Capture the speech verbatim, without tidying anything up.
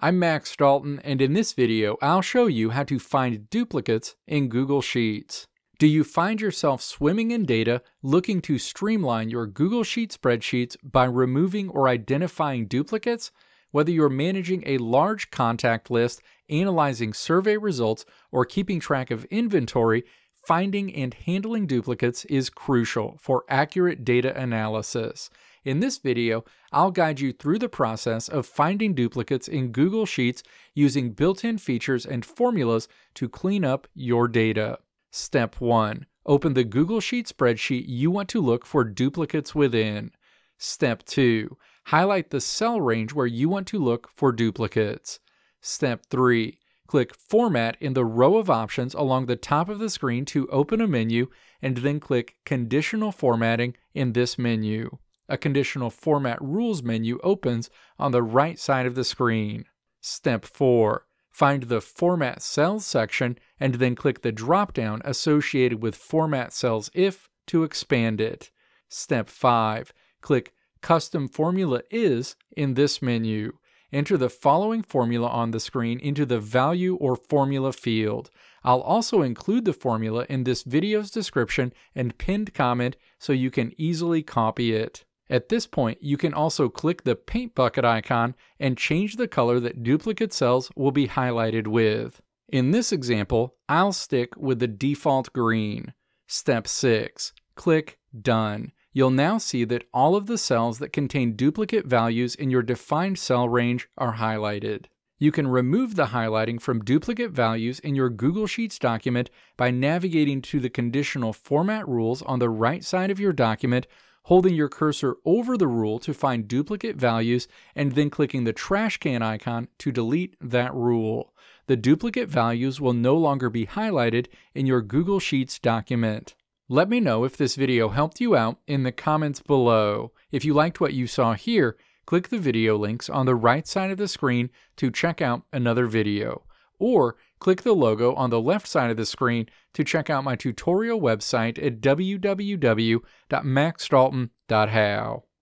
I'm Max Dalton, and in this video, I'll show you how to find duplicates in Google Sheets. Do you find yourself swimming in data looking to streamline your Google Sheet spreadsheets by removing or identifying duplicates? Whether you're managing a large contact list, analyzing survey results, or keeping track of inventory, finding and handling duplicates is crucial for accurate data analysis. In this video, I'll guide you through the process of finding duplicates in Google Sheets using built-in features and formulas to clean up your data. Step one. Open the Google Sheet spreadsheet you want to look for duplicates within. Step two. Highlight the cell range where you want to look for duplicates. Step three. Click Format in the row of options along the top of the screen to open a menu, and then click Conditional Formatting in this menu. A Conditional Format Rules menu opens on the right side of the screen. Step four. Find the Format Cells section and then click the drop-down associated with Format Cells If to expand it. Step five. Click Custom Formula Is in this menu. Enter the following formula on the screen into the Value or Formula field. I'll also include the formula in this video's description and pinned comment so you can easily copy it. At this point, you can also click the paint bucket icon and change the color that duplicate cells will be highlighted with. In this example, I'll stick with the default green. Step six. Click Done. You'll now see that all of the cells that contain duplicate values in your defined cell range are highlighted. You can remove the highlighting from duplicate values in your Google Sheets document by navigating to the conditional format rules on the right side of your document, holding your cursor over the rule to find duplicate values, and then clicking the trash can icon to delete that rule. The duplicate values will no longer be highlighted in your Google Sheets document. Let me know if this video helped you out in the comments below. If you liked what you saw here, click the video links on the right side of the screen to check out another video. Or click the logo on the left side of the screen to check out my tutorial website at w w w dot max dalton dot how.